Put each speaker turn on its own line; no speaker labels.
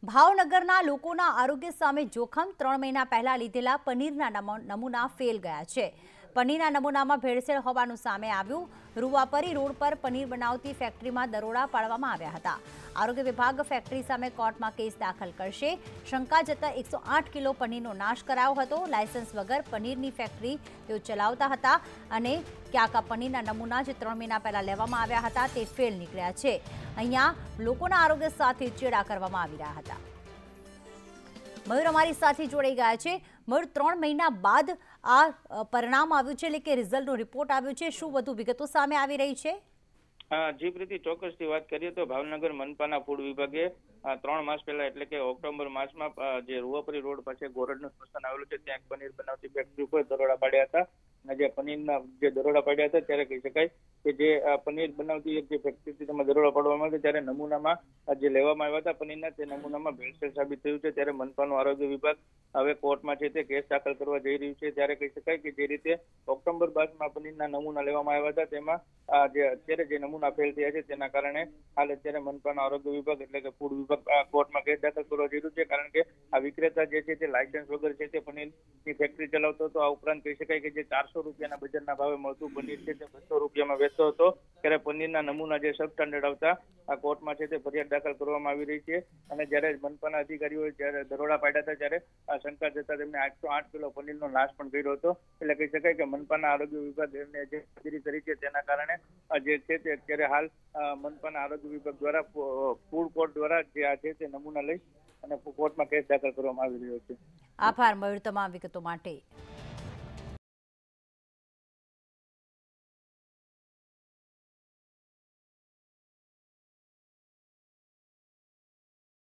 ભાવનગરના લોકોના આરોગ્ય સામે જોખમ 3 મહિના પહેલા લીધેલા પનીરના નમૂના ફેલ ગયા છે। પનીરના નમૂનામાં ભેળસેળ હોવાનું સામે આવ્યું। રૂવાપરી રોડ પર પનીર બનાવતી ફેક્ટરીમાં દરોડા પાડવામાં આવ્યા હતા। આરોગ્ય વિભાગ ફેક્ટરી સામે કોર્ટમાં કેસ દાખલ કરશે। શંકા જતા 108 કિલો પનીરનો નાશ કરાયો હતો। લાયસન્સ વગર પનીરની ફેક્ટરી તેઓ ચલાવતા હતા અને ક્યાંક પનીરના નમૂના જે 3 મહિના પહેલા લેવામાં આવ્યા હતા તે ફેલ નીકળ્યા છે। અહીંયા લોકોના આરોગ્ય સાથે ચેડા કરવામાં આવી રહ્યા હતા। મયુર અમારી સાથે જોડાઈ ગયા છે। મયુર, 3 મહિના બાદ આ પરિણામ આવ્યું છે, એટલે કે રિઝલ્ટનો રિપોર્ટ આવ્યો છે, શું વધુ વિગતો સામે આવી રહી છે?
જી પ્રીતિ, ચોક્કસથી વાત કરીએ તો ભાવનગર મનપાના ફૂડ વિભાગે 3 માસ પહેલા એટલે કે ઓક્ટોબર માસમાં જે રૂવાપરી રોડ પાસે ગોરડનું સ્મશાન આવેલું છે ત્યાં પનીર બનાવતી ફેક્ટરી ઉપર દરોડા પાડ્યા હતા। અને જે પનીરના જે દરોડા પાડ્યા હતા ત્યારે કહી શકાય કે જે પનીર બનાવતી જે ફેક્ટરી તેમાં દરોડા પાડવામાં આવ્યા ત્યારે નમૂનામાં જે લેવામાં આવ્યા હતા પનીરના તે નમૂનામાં ભેળસેળ સાબિત થયું છે। ત્યારે મનપાનું આરોગ્ય વિભાગ હવે કોર્ટમાં છે તે કેસ દાખલ કરવા જઈ રહ્યું છે। ત્યારે કહી શકાય કે જે રીતે ઓક્ટોબર માસમાં પનીરના નમૂના લેવામાં આવ્યા હતા તેમાં જે અત્યારે જે નમૂના ફેલ થયા છે તેના કારણે હાલ અત્યારે મનપાનો આરોગ્ય વિભાગ એટલે કે ફૂડ વિભાગ કોર્ટમાં કેસ દાખલ કરવા જઈ રહ્યું છે। કારણ કે આ વિક્રેતા જે છે તે લાયસન્સ વગર છે તે પનીરની ફેક્ટરી ચલાવતો હતો। આ ઉપરાંત કહી શકાય કે જે 400 રૂપિયાના બજારના ભાવે મળતું પનીર છે તે 200 રૂપિયામાં વેચતો હતો। ત્યારે પનીરના નમૂના જે સબ સ્ટાન્ડર્ડ આવતા આ કોર્ટમાં છે તે ફરિયાદ દાખલ કરવામાં આવી રહી છે। અને જ્યારે મનપાના અધિકારીઓએ જ્યારે દરોડા પાડ્યા હતા ત્યારે શંકા જતા તેમને 808 કિલો પનીરનો નાશ પણ કર્યો હતો। એટલે કહી શકાય કે મનપાના આરોગ્ય વિભાગ જે કામગીરી કરી છે તેના કારણે જે છે તે અત્યારે હાલ મનપાના આરોગ્ય વિભાગ દ્વારા ફૂડ કોર્ટ દ્વારા જે આ છે તે નમૂના લઈ અને કોર્ટમાં કેસ દાખલ કરવામાં આવી રહ્યો છે।
આભાર મયુર તમામ વિગતો માટે।